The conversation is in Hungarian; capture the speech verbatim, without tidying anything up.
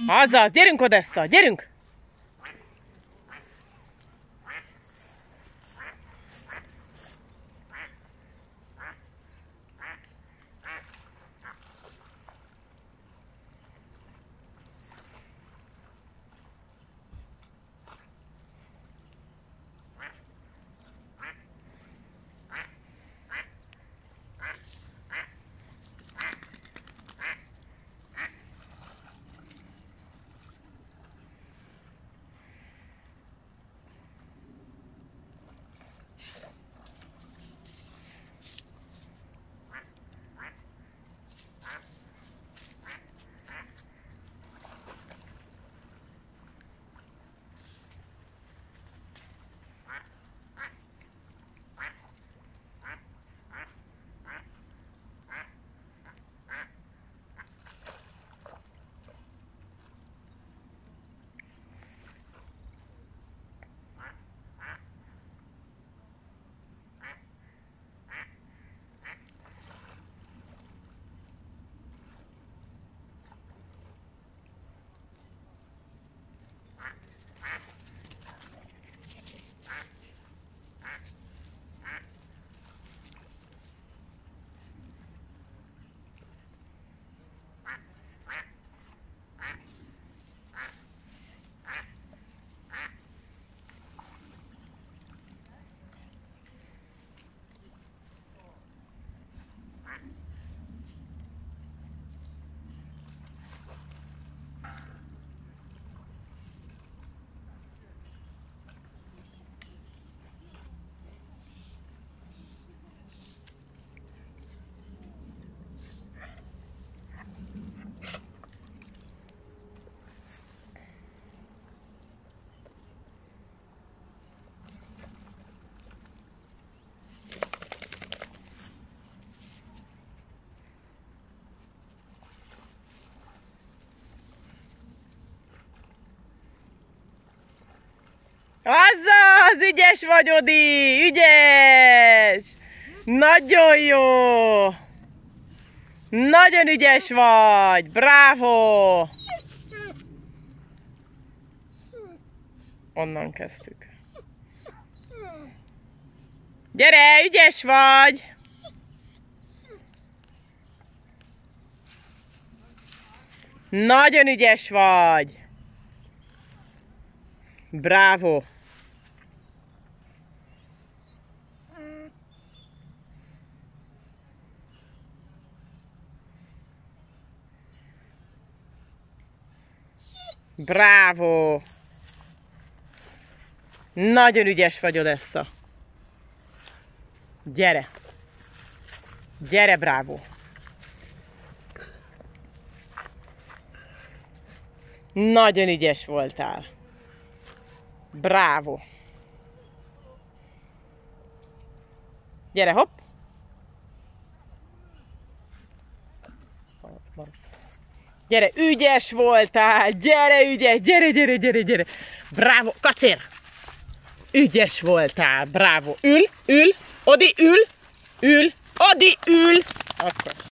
Azaz, gyerünk Odessa, gyerünk! Azaz, ügyes vagy, Odi, ügyes! Nagyon jó! Nagyon ügyes vagy, bravo! Onnan kezdtük. Gyere, ügyes vagy! Nagyon ügyes vagy! Bravo! Bravo! Nagyon ügyes vagy, Odessa. Gyere! Gyere, bravo! Nagyon ügyes voltál. Bravo! Gyere, hopp! Gyere, ügyes voltál! Gyere, ügyes! Gyere, gyere, gyere, gyere! Bravo! Kacér! Ügyes voltál! Bravo! Ül, ül! Odi, ül! Ül! Odi, ül! Akkor.